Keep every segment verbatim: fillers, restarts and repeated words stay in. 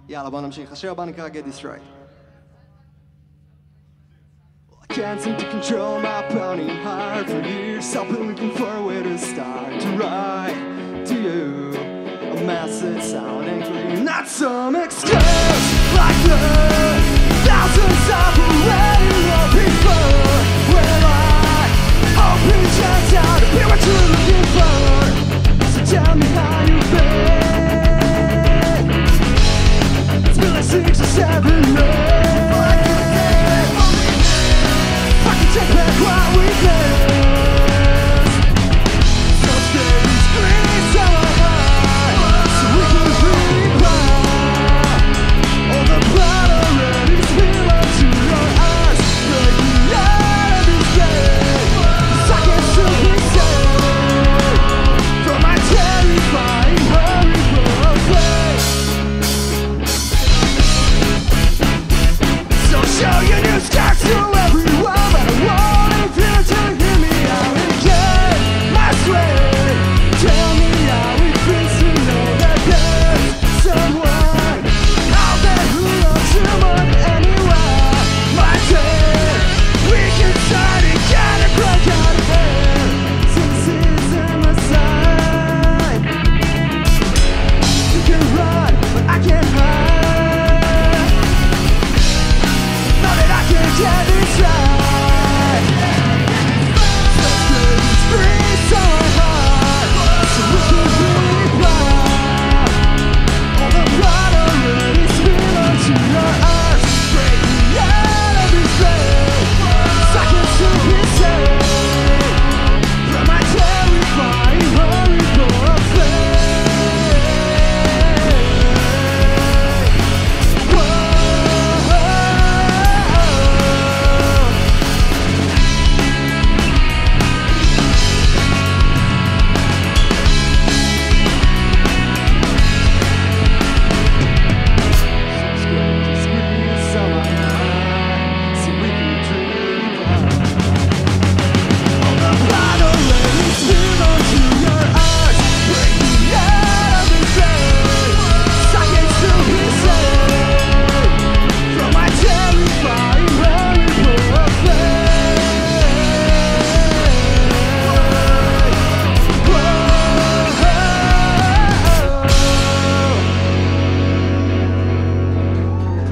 יאללה בוא נמשיך, השיר הבא נקרא Get Destroyed. I can't seem to control my pounding heart. For years I've been looking for a way to start to write to you a message sounding clean, not some excuse like the thousands I've already wrote before. Well, I hope it turns out to be what you're looking for. So tell me how you've been. It's been like six or seven months. I can take back what we missed. So scary, screaming so hard, so we can replay all the blood already spilled onto your eyes. Breaking out of this game, 'cause I can still be saved from my terrifying, horrible place. So show your new scars to everyone.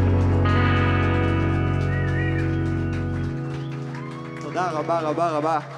תודה רבה רבה רבה.